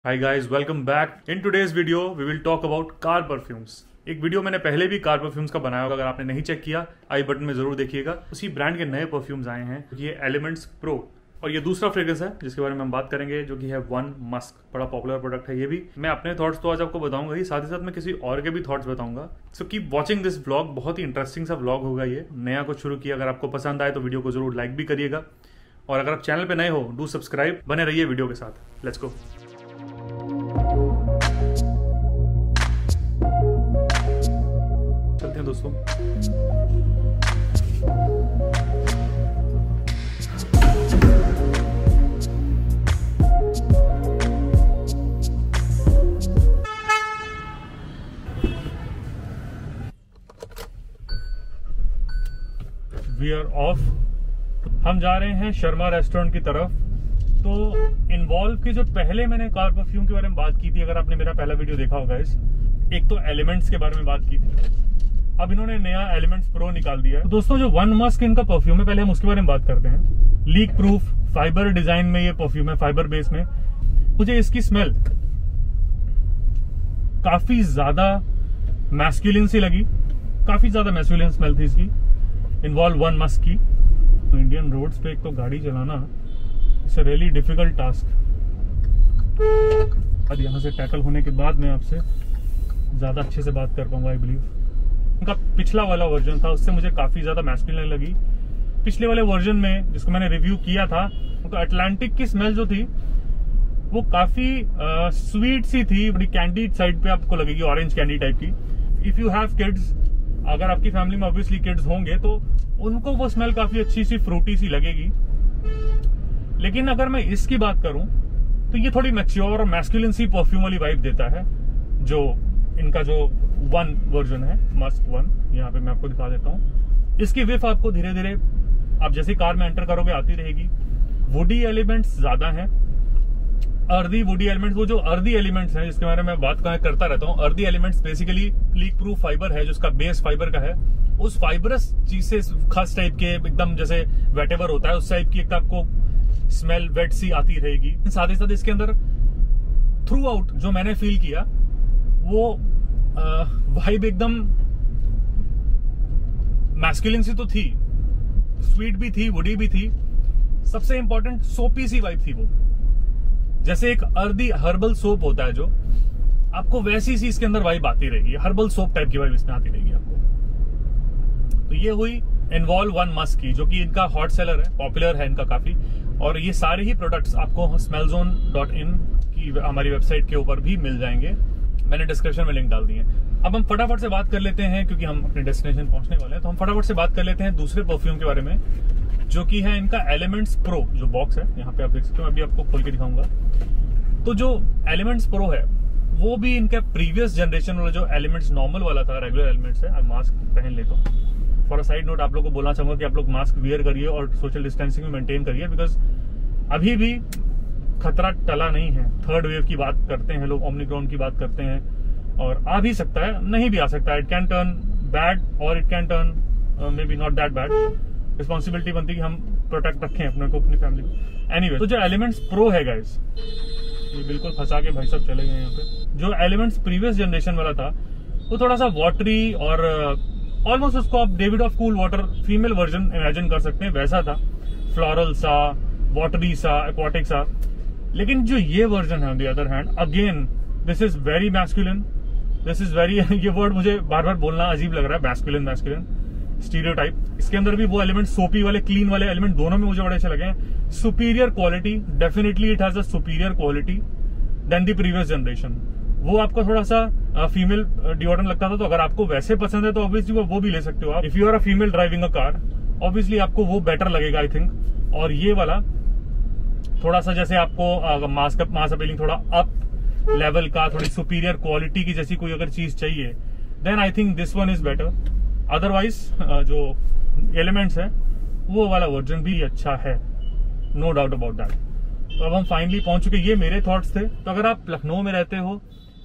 Hi guys, welcome back. In today's video, we will talk about car perfumes. एक video मैंने पहले भी car perfumes का बनाया होगा, अगर आपने नहीं चेक किया आई बटन में जरूर देखिएगा। उसी ब्रांड के नए परफ्यूम्स आए हैं, ये एलिमेंट्स प्रो, और ये दूसरा फ्रेग्रेंस है जिसके बारे में हम बात करेंगे, जो कि है वन मस्क। बड़ा पॉपुलर प्रोडक्ट है ये भी। मैं अपने थॉट्स तो आज आपको बताऊंगा ही, साथ ही साथ मैं किसी और के भी थॉट्स बताऊंगा। So keep watching this vlog. बहुत ही इंटरेस्टिंग सा व्लॉग होगा ये, नया कुछ शुरू किया। अगर आपको पसंद आए तो वीडियो को जरूर लाइक भी करिएगा, और अगर आप चैनल पे नए हो डू सब्सक्राइब। बने रहिए वीडियो के साथ। Let's go. चलते हैं दोस्तों। We are off. हम जा रहे हैं शर्मा रेस्टोरेंट की तरफ। तो इन्वॉल्व के जो पहले मैंने कार परफ्यूम के बारे में बात की थी, अगर आपने मेरा पहला वीडियो देखा होगा, एक तो एलिमेंट्स के बारे में बात की थी। अब इन्होंने नया एलिमेंट्स प्रो निकाल दिया है। तो दोस्तों, जो वन मस्क इनका परफ्यूम है, पहले हम उसके बारे में बात करते हैं। लीक प्रूफ फाइबर डिजाइन में ये परफ्यूम है, फाइबर बेस में। मुझे इसकी स्मेल काफी ज्यादा मैस्कुलिन सी लगी, काफी ज्यादा मैस्कुलिन स्मेल थी इसकी, इन्वॉल्व वन मस्क की। इंडियन रोड्स पे एक तो गाड़ी चलाना it's a really difficult task. अब यहाँ से टैकल होने के बाद मैं आपसे ज्यादा अच्छे से बात कर पाऊंगा आई बिलीव। उनका पिछला वाला वर्जन था, उससे मुझे काफी ज्यादा मैस्कुलिन लगी। पिछले वाले वर्जन में जिसको मैंने रिव्यू किया था, तो अटलांटिक की स्मेल जो थी वो काफी स्वीट सी थी, बड़ी कैंडीड साइड पे आपको लगेगी, ऑरेंज कैंडी टाइप की। इफ यू हैव किड्स, अगर आपकी फैमिली में ऑब्वियसली किड्स होंगे तो उनको वो स्मेल काफी अच्छी सी फ्रूटी सी लगेगी। लेकिन अगर मैं इसकी बात करूं तो ये थोड़ी मैच्योर और मैस्कुलिन सी परफ्यूम वाली वाइब देता है, जो इनका जो वन वर्जन है, मस्क वन। यहाँ पे मैं आपको दिखा देता हूँ। इसकी विफ आपको धीरे धीरे आप जैसे कार में एंटर करोगे आती रहेगी। वुडी एलिमेंट्स ज्यादा हैं, अर्दी वुडी एलिमेंट्स। वो जो अर्दी एलिमेंट्स हैं जिसके बारे में बात करता रहता हूँ, earthy elements basically leak proof fiber है, जो उसका बेस फाइबर का है। उस फाइबरस चीज से खास टाइप के एकदम जैसे वेटेवर होता है, उस टाइप की एक आपको स्मेल वेट सी आती रहेगी। साथ ही साथ इसके अंदर थ्रू आउट जो मैंने फील किया वो वाइब एकदम मैस्कुलिन सी तो थी, स्वीट भी थी, वुडी भी थी। सबसे इंपॉर्टेंट सोपी सी वाइब थी वो, जैसे एक अर्दी हर्बल सोप होता है जो, आपको वैसी सी इसके अंदर वाइब आती रहेगी। हर्बल सोप टाइप की वाइब इसमें आती रहेगी आपको। तो ये हुई इन्वॉल्व वन मस्क की, जो कि इनका हॉट सेलर है, पॉपुलर है इनका काफी। और ये सारे ही प्रोडक्ट्स आपको smellzone.in की हमारी वेबसाइट के ऊपर भी मिल जाएंगे। मैंने डिस्क्रिप्शन में लिंक डाल दी है। अब हम फटाफट से बात कर लेते हैं, क्योंकि हम अपने डेस्टिनेशन पहुंचने वाले हैं, तो हम फटाफट से बात कर लेते हैं दूसरे परफ्यूम के बारे में, जो कि है इनका एलिमेंट्स प्रो। जो बॉक्स है यहाँ पे आप देख सकते हो, अभी आपको खोल के दिखाऊंगा। तो जो एलिमेंट्स प्रो है वो भी इनका प्रीवियस जनरेशन वाला जो एलिमेंट्स नॉर्मल वाला था, रेगुलर एलिमेंट्स है। मास्क पहन ले तो फॉर अ साइड नोट आप लोग को बोलना चाहूंगा कि आप लोग मास्क वियर करिए और सोशल डिस्टेंसिंग में मेंटेन करिए, बिकॉज अभी भी खतरा टला नहीं है। थर्ड वेव की बात करते हैं लोग, ओमिक्रॉन की बात करते हैं, और आ भी सकता है, नहीं भी आ सकता है। इट कैन टर्न बैड और it can turn maybe not that bad. Responsibility बनती है कि हम प्रोटेक्ट रखें अपने को, अपनी फैमिली को। एनीवे, तो जो एलिमेंट्स प्रो है गाइस, ये बिल्कुल फंसा के भाई साहब चले गए यहाँ पे। जो एलिमेंट्स प्रीवियस जनरेशन वाला था वो थोड़ा सा वाटरी और ऑलमोस्ट उसको आप Davidoff cool water female version imagine कर सकते हैं, वैसा था। फ्लोरल सा, वाटरी सा, एक्वाटिक सा। लेकिन जो ये वर्जन है on the other hand, again this is very masculine, this is very ये वर्ड मुझे बार बार बोलना अजीब लग रहा है, मैस्कुलिन मैस्कुलिन स्टीरियोटाइप। इसके अंदर भी वो एलिमेंट, सोपी वाले, क्लीन वाले एलिमेंट, दोनों में मुझे बड़े अच्छे लगे हैं। Superior quality, definitely it has a superior quality than the previous generation. वो आपको थोड़ा सा फीमेल डिओड्रेंट लगता था, तो अगर आपको वैसे पसंद है तो ऑब्वियसली वो भी ले सकते हो आप। If you are a female driving a car, obviously आपको वो बेटर लगेगा आई थिंक। और ये वाला थोड़ा सा जैसे आपको मास अपीलिंग, थोड़ा अप लेवल का, थोड़ी सुपीरियर क्वालिटी की जैसी कोई अगर चीज चाहिए, then I think this one is better. Otherwise जो एलिमेंट्स है वो वाला वर्जन भी अच्छा है, नो डाउट अबाउट दैट। तो अब हम फाइनली पहुंच चुके। ये मेरे थॉट्स थे। तो अगर आप लखनऊ में रहते हो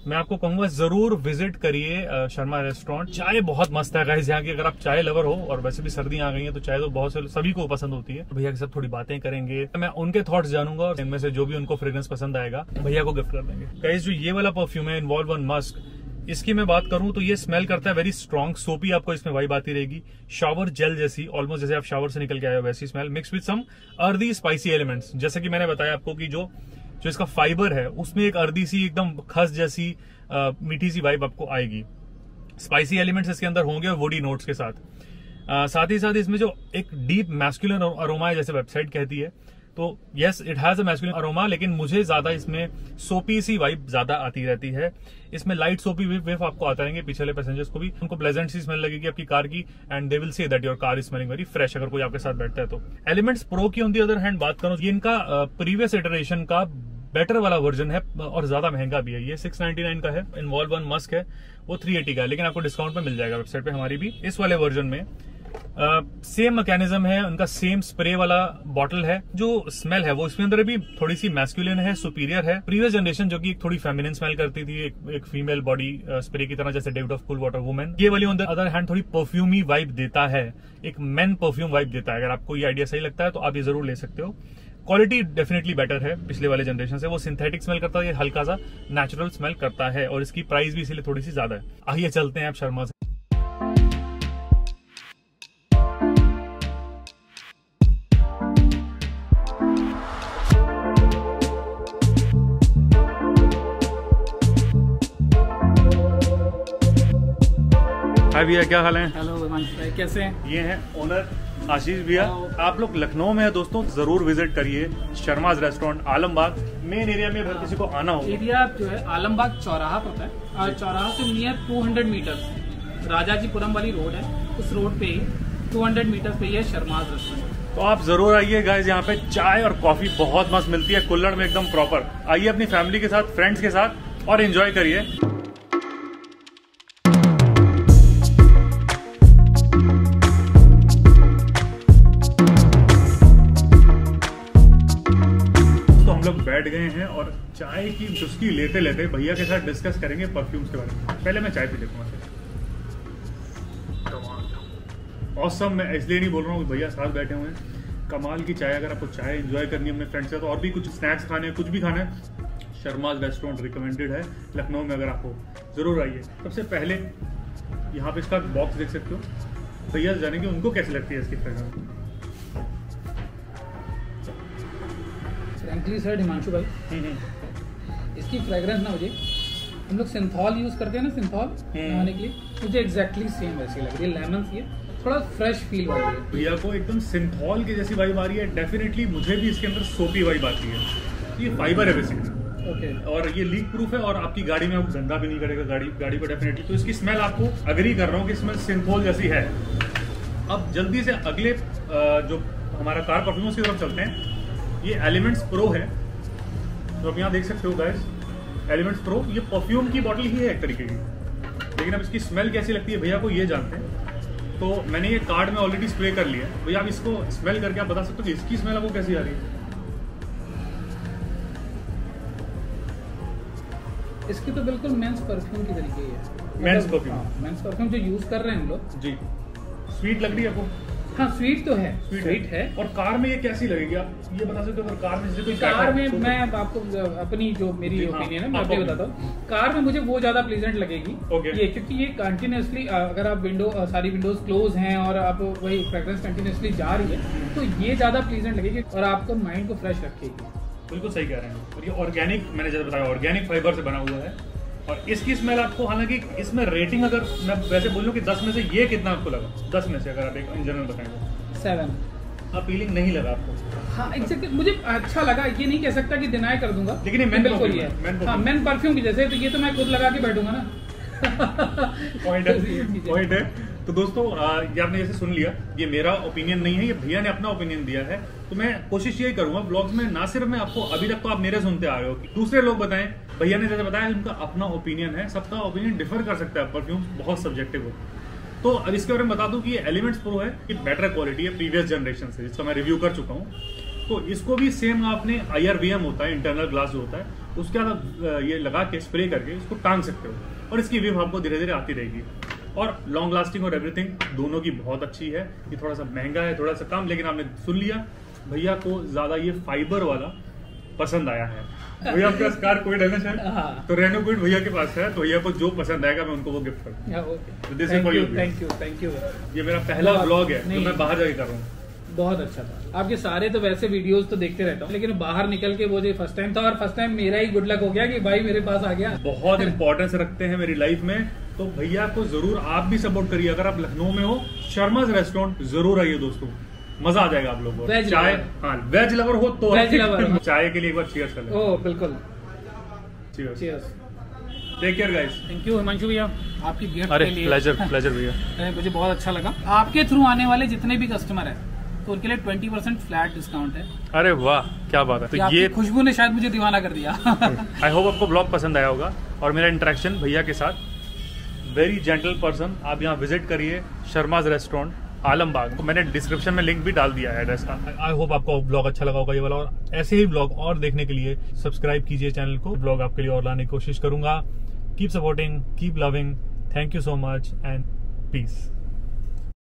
मैं आपको कहूंगा जरूर विजिट करिए शर्मा रेस्टोरेंट। चाय बहुत मस्त है गाइस यहाँ की। अगर आप चाय लवर हो, और वैसे भी सर्दी आ गई है तो चाय तो बहुत से सभी को पसंद होती है। भैया के साथ थोड़ी बातें करेंगे, मैं उनके थॉट्स जानूंगा और इनमें से जो भी उनको फ्रेग्रेंस पसंद आएगा भैया को गिफ्ट कर देंगे। गाइस जो ये वाला परफ्यूम है इन्वॉल्व ऑन मस्क, इसकी मैं बात करूं तो ये स्मेल करता है वेरी स्ट्रॉन्ग सोपी, आपको इसमें वाइब आती रहेगी शावर जेल जैसी, ऑलमोस्ट जैसे आप शावर से निकल के आए हो वैसी smell, mix with some earthy spicy elements. जैसे कि मैंने बताया आपको कि जो इसका फाइबर है उसमें एक अर्दी सी एकदम खस जैसी मीठी सी वाइब आपको आएगी। स्पाइसी एलिमेंट्स इसके अंदर होंगे और वुडी नोट्स के साथ। साथ ही साथ इसमें जो एक डीप मैस्कुलिन अरोमा है जैसे वेबसाइट कहती है, तो yes it has a masculine aroma, लेकिन मुझे ज्यादा इसमें सोपी सी वाइब ज्यादा आती रहती है। इसमें लाइट सोपी वेव आपको आता रहेंगे, पीछे वाले पैसेंजर्स को भी उनको प्लेजेंट सी स्मेल लगेगी आपकी कार की, and they will say that your car is smelling very fresh अगर कोई आपके साथ बैठता है तो। एलिमेंट्स प्रो की ऑन दी अदर हैंड बात करूं, ये इनका प्रीवियस इटरेशन का बेटर वाला वर्जन है और ज्यादा महंगा भी है। ये 699 का है, इन्वॉल्व ऑन मस्क है वो 380 का है, लेकिन आपको डिस्काउंट में मिल जाएगा वेबसाइट पे हमारी भी। इस वाले वर्जन में सेम मैकेनिज्म है उनका, सेम स्प्रे वाला बॉटल है। जो स्मेल है वो इसमें अंदर भी थोड़ी सी मैस्कुलिन है, सुपीरियर है। प्रीवियस जनरेशन जो कि एक थोड़ी फेमिनिन स्मेल करती थी, एक फीमेल बॉडी स्प्रे की तरह, जैसे Davidoff cool water women, ये वाली ऑन द अदर हैंड थोड़ी परफ्यूमी वाइब देता है, एक मेन परफ्यूम वाइब देता है। अगर आपको ये आइडिया सही लगता है तो आप ये जरूर ले सकते हो। क्वालिटी डेफिनेटली बेटर है पिछले वाले जनरेशन से। वो सिंथेटिक स्मेल करता है, ये हल्का सा नेचुरल स्मेल करता है, और इसकी प्राइस भी इसलिए थोड़ी सी ज्यादा है। आइए चलते हैं आप शर्मा से। हाय भैया, क्या हाल है? हेलो भाई, कैसे हैं? ये हैं ओनर आशीष भैया। आप लोग लखनऊ में है दोस्तों, जरूर विजिट करिए Sharma's restaurant, Alambagh main area में। अगर किसी को आना हो, एरिया जो है आलमबाग चौराहा पड़ता है, और चौराहा से नियर 200 मीटर राजाजीपुरम वाली रोड है, उस रोड पे ही 200 मीटर पे ही है शर्माज रेस्टोरेंट। तो आप जरूर आइए गाइस, यहाँ पे चाय और कॉफी बहुत मस्त मिलती है कुल्लड़ में, एकदम प्रॉपर। आइए अपनी फैमिली के साथ, फ्रेंड्स के साथ, और एंजॉय करिए। बैठ गए हैं और चाय की चुस्की लेते लेते भैया के साथ डिस्कस करेंगे परफ्यूम्स के बारे में। पहले मैं चाय पी लेता हूँ। ऑसम, मैं इसलिए नहीं बोल रहा हूँ, भैया साथ बैठे हुए हैं। कमाल की चाय। अगर आपको चाय एंजॉय करनी है अपने फ्रेंड्स से, तो और भी कुछ स्नैक्स खाने हैं, कुछ भी खाना है, शर्माज रेस्टोरेंट रिकमेंडेड है लखनऊ में। अगर आपको जरूर आइए। सबसे पहले यहाँ पे इसका बॉक्स देख सकते हो, भैया जानेंगे उनको कैसी लगती है इसकी फ्रेग्रेंस। फ्रैंकली सर हिमांशु भाई, इसकी फ्रेग्रेंस ना मुझे, हम लोग सिंथॉल यूज करते हैं ना, सिंथॉल बनाने के लिए, मुझे एग्जैक्टली सेम वैसी लग रही है। लेमन सी है, थोड़ा फ्रेश फील वाली है। भैया को एकदम सिंथॉल की जैसी वाइब आ रही है। डेफिनेटली मुझे भी इसके अंदर सोपी वाइब आती है। ये फाइबर है बेसिकली, ओके, और ये लीक प्रूफ है, और आपकी गाड़ी में गंदा भी नहीं करेगा गाड़ी को डेफिनेटली। तो इसकी स्मेल आपको अग्री कर रहा हूँ कि स्मेल सिंथॉल जैसी है। अब जल्दी से अगले जो हमारा कार परफ्यूम की तरफ चलते हैं। ये एलिमेंट्स प्रो है, तो आप यहाँ देख सकते हो गाइस, एलिमेंट्स प्रो। ये परफ्यूम की बॉटल ही है एक तरीके की, लेकिन अब इसकी स्मेल कैसी लगती है भैया को ये जानते हैं। तो मैंने ये कार्ड में ऑलरेडी स्प्रे कर लिया है। भैया आप इसको स्मेल करके आप बता सकते हो कि इसकी स्मेल आपको कैसी आ रही है? इसकी तो बिल्कुल मेंस परफ्यूम की तरीके ही है। मेंस परफ्यूम, मेंस परफ्यूम जो यूज कर रहे हैं हम लोग जी। स्वीट लग रही है आपको? हाँ, स्वीट तो है, स्वीट है। और कार में ये कैसी लगेगी आप ये बता सकते हो? अगर कार में जैसे कोई कार में मैं आपको अपनी जो मेरी ओपिनियन है मैं आपको बताता हूँ। कार में मुझे वो ज्यादा प्लीजेंट लगेगी ये, क्योंकि ये कंटिन्यूसली अगर आप सारी विंडोज क्लोज हैं और आप वही फ्रेग्रेंस कंटिन्यूसली जा रही है, तो ये ज्यादा प्लीजेंट लगेगी और आपको माइंड को फ्रेश रखेगी। बिल्कुल सही कह रहे हैं। और ये ऑर्गेनिक, मैंने जैसे बताया ऑर्गेनिक फाइबर से बना हुआ है। और इसकी स्मेल आपको, हालांकि इसमें रेटिंग अगर मैं वैसे बोलूं कि 10 में से ये कितना आपको लगा? 10 में से अगर आप एक इन जनरल बताएंगे 7। अपीलिंग नहीं लगा आपको? हाँ एग्जैक्टली, मुझे अच्छा लगा, ये नहीं कह सकता कि डिनाई कर दूंगा, लेकिन ये मेन परफ्यूम है। हाँ, मेन परफ्यूम की जैसे, तो ये तो मैं खुद लगा के बैठूंगा ना। पॉइंट है। तो दोस्तों ये आपने जैसे सुन लिया, ये मेरा ओपिनियन नहीं है, ये भैया ने अपना ओपिनियन दिया है। तो मैं कोशिश यही करूंगा ब्लॉग्स में, ना सिर्फ मैं आपको, अभी तक तो आप मेरे सुनते आ रहे हो, कि दूसरे लोग बताएं। भैया ने जैसे बताया उनका अपना ओपिनियन है, सबका ओपिनियन डिफर कर सकता है, परफ्यूम बहुत सब्जेक्टिव हो। तो अब इसके बारे में बता दूं कि ये एलिमेंट्स प्रो है, ये बेटर क्वालिटी है प्रीवियस जनरेशन से, जिसका मैं रिव्यू कर चुका हूँ। तो इसको भी सेम आपने IRVM होता है, इंटरनल ग्लास जो होता है, उसके बाद ये लगा के स्प्रे करके इसको टांग सकते हो और इसकी विम आपको धीरे धीरे आती रहेगी। और लॉन्ग लास्टिंग और एवरीथिंग दोनों की बहुत अच्छी है। ये थोड़ा सा महंगा है, थोड़ा सा कम, लेकिन आपने सुन लिया, भैया को ज्यादा ये फाइबर वाला पसंद आया है। भैया आपके पास कार कोई डैमेज है तो रेनो क्विड भैया के पास है, तो भैया को जो पसंद आएगा मैं उनको वो गिफ्ट करूँगा। Thank you. ये मेरा पहला व्लॉग है जो मैं बाहर जाके कर रहा हूँ। बहुत अच्छा था। आपके सारे तो वैसे वीडियोस तो देखते रहता हूँ, लेकिन बाहर निकल के वो जो फर्स्ट टाइम था, और फर्स्ट टाइम मेरा ही गुड लक हो गया कि भाई मेरे पास आ गया। बहुत इंपॉर्टेंस रखते हैं मेरी लाइफ में, तो भैया को जरूर आप भी सपोर्ट करिए। अगर आप लखनऊ में हो, शर्माज रेस्टोरेंट जरूर आइए दोस्तों, मजा आ जाएगा आप लोगों को। चाय, हाँ वेज लवर हो तो चाय के लिए एक बार चीयर्स कर लें। ओह बिल्कुल, cheers. Take care guys. Thank you Himanshu भैया आपकी गिफ्ट के लिए। प्लेजर भैया, मुझे बहुत अच्छा लगा। आपके थ्रू आने वाले जितने भी कस्टमर है तो उनके लिए 20% फ्लैट डिस्काउंट है। अरे वाह क्या बात है। तो ये खुशबू ने शायद मुझे दीवाना कर दिया। आई होप आपको ब्लॉग पसंद आया होगा और मेरा इंटरेक्शन भैया के साथ। Very gentle person. आप यहाँ विजिट करिए शर्माज रेस्टोरेंट आलमबाग। मैंने डिस्क्रिप्शन में लिंक भी डाल दिया है एड्रेस का। आई होप आपको ब्लॉग अच्छा लगा होगा ये वाला, और ऐसे ही ब्लॉग और देखने के लिए सब्सक्राइब कीजिए चैनल को। ब्लॉग आपके लिए और लाने की कोशिश करूंगा। Keep supporting, keep loving. Thank you so much and piece.